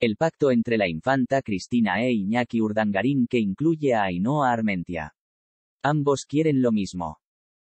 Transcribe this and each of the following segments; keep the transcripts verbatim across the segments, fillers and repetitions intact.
El pacto entre la infanta Cristina e Iñaki Urdangarín que incluye a Ainhoa Armentia. Ambos quieren lo mismo.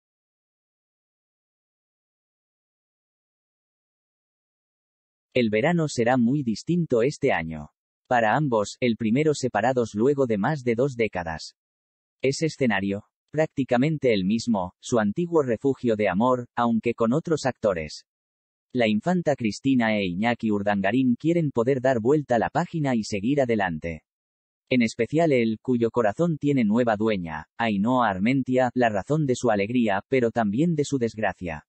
El verano será muy distinto este año. Para ambos, el primero separados luego de más de dos décadas. Ese escenario, prácticamente el mismo, su antiguo refugio de amor, aunque con otros actores. La infanta Cristina e Iñaki Urdangarín quieren poder dar vuelta a la página y seguir adelante. En especial él, cuyo corazón tiene nueva dueña, Ainhoa Armentia, la razón de su alegría, pero también de su desgracia.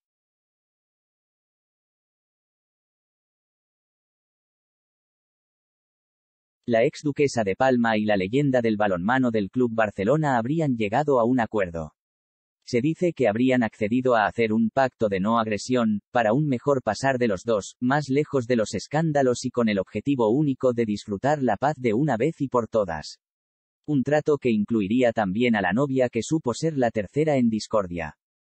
La ex duquesa de Palma y la leyenda del balonmano del Club Barcelona habrían llegado a un acuerdo. Se dice que habrían accedido a hacer un pacto de no agresión, para un mejor pasar de los dos, más lejos de los escándalos y con el objetivo único de disfrutar la paz de una vez y por todas. Un trato que incluiría también a la novia que supo ser la tercera en discordia.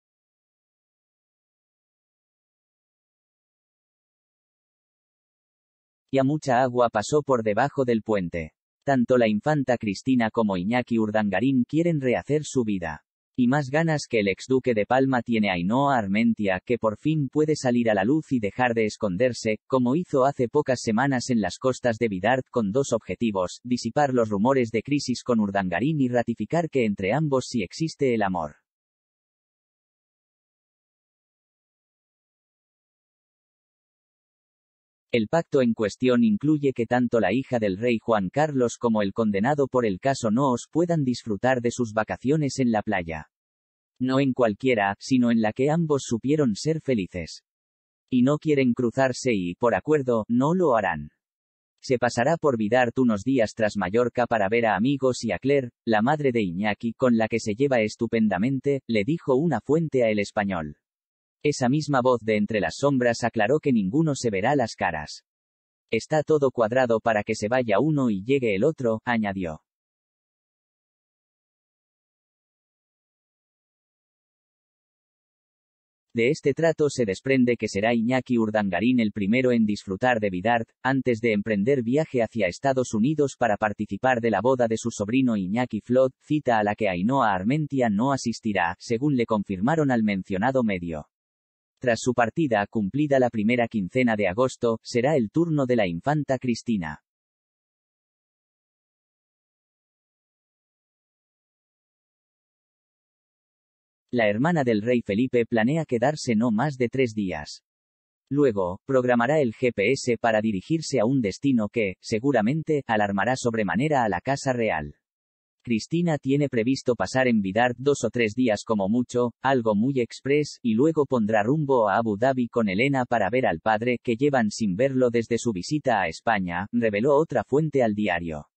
Ya mucha agua pasó por debajo del puente. Tanto la infanta Cristina como Iñaki Urdangarín quieren rehacer su vida. Y más ganas que el exduque de Palma tiene Ainhoa Armentia, que por fin puede salir a la luz y dejar de esconderse, como hizo hace pocas semanas en las costas de Bidart con dos objetivos, disipar los rumores de crisis con Urdangarín y ratificar que entre ambos sí existe el amor. El pacto en cuestión incluye que tanto la hija del rey Juan Carlos como el condenado por el caso Noos puedan disfrutar de sus vacaciones en la playa. No en cualquiera, sino en la que ambos supieron ser felices. Y no quieren cruzarse y, por acuerdo, no lo harán. Se pasará por Bidart unos días tras Mallorca para ver a amigos y a Claire, la madre de Iñaki, con la que se lleva estupendamente, le dijo una fuente a El Español. Esa misma voz de entre las sombras aclaró que ninguno se verá las caras. Está todo cuadrado para que se vaya uno y llegue el otro, añadió. De este trato se desprende que será Iñaki Urdangarín el primero en disfrutar de Bidart, antes de emprender viaje hacia Estados Unidos para participar de la boda de su sobrino Iñaki Flot, cita a la que Ainhoa Armentia no asistirá, según le confirmaron al mencionado medio. Tras su partida, cumplida la primera quincena de agosto, será el turno de la infanta Cristina. La hermana del rey Felipe planea quedarse no más de tres días. Luego, programará el G P S para dirigirse a un destino que, seguramente, alarmará sobremanera a la Casa Real. Cristina tiene previsto pasar en Bidart dos o tres días como mucho, algo muy express, y luego pondrá rumbo a Abu Dhabi con Elena para ver al padre, que llevan sin verlo desde su visita a España, reveló otra fuente al diario.